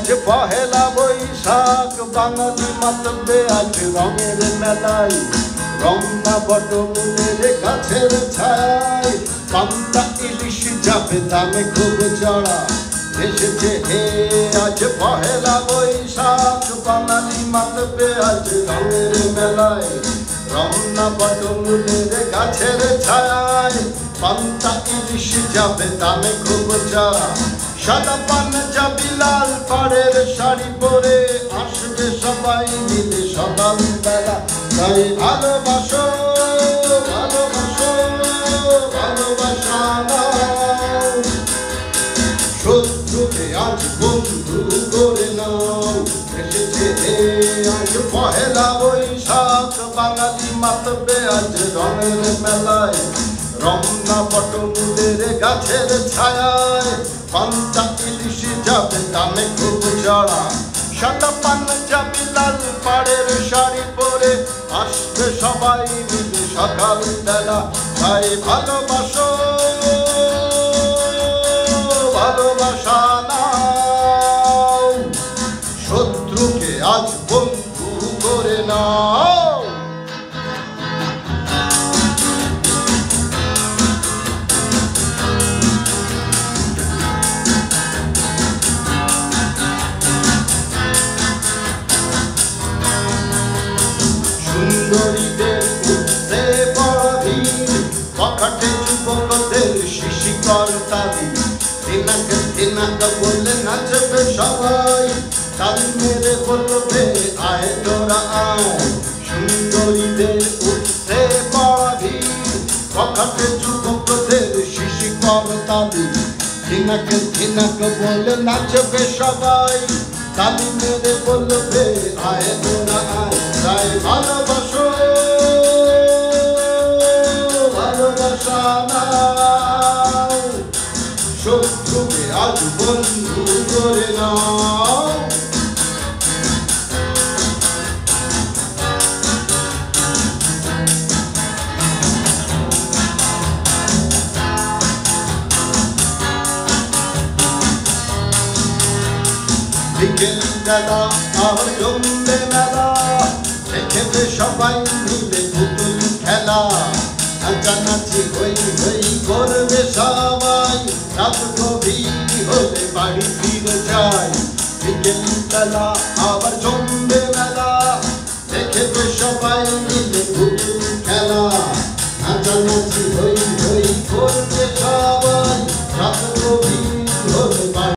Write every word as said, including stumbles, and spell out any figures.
আজ পহেলা বৈশাখ বাঙালি মাতবে আজ রঙের মেলায় রমনা বটমূলের গাছের ছায় পান্তা ইলিশ যাবে দামে খুব চড়া এসেছে হে আজ পহেলা বৈশাখ বাঙালি মাতবে আজ রঙের মেলায় রমনা বটমূলের গাছের ছায় পান্তা ইলিশ যাবে দামে খুব চড়া সাদা পাঞ্জাবি লাল পাড়ের শাড়ি পরে আসবে সবাই মিলে সকাল বেলা তাই ভালোবাসো ভালোবাসো ভালোবাসা নাও শত্রুকে আজ বন্ধু করে নাও এসেছে হে আজ পহেলা বৈশাখ বাঙালি মাতবে আজ রঙের মেলায় রমনা বটমূলের গাছের ছায়ায় পান্তা ইলিশ যাবে দামে খুব চড়া সাদা পাঞ্জাবি লাল পাড়ের শাড়ি পরে আসবে সবাই মিলে সকাল বেলা তাই ভালোবাসো ভালোবাসা নাও শত্রুকে আজ বন্ধু করে নাও সুন্দরীদের উঠতে বড় ভিড় পকেটে যুবকদের শিশিকর তালি দিনাক দিনাক বলে নাচবে সবাই তালি মেরে বলবে আয় তোরা আয় সুন্দরীদের উঠতে বড় ভিড় পকেটে যুবকদের শিশিকর তালি দিনাক দিনাক বলে নাচবে সবাই তালি মেরে বলবে আয় তোরা আয় তাই ভালোবাসো ভালোবাসা নাও শত্রুকে আজ বন্ধু করে নাও বিকেল বেলা আবার জমবে মেলা দেখেছে সবাই মিলে পুতুল খেলা নাচানাচি হই হই করবে সবাই রাত গভীর হলে বাড়ি ফিরে যায় বিকেল বেলা আবার জমবে মেলা দেখেছে সবাই মিলে পুতুল খেলা নাচানাচি হই হই করবে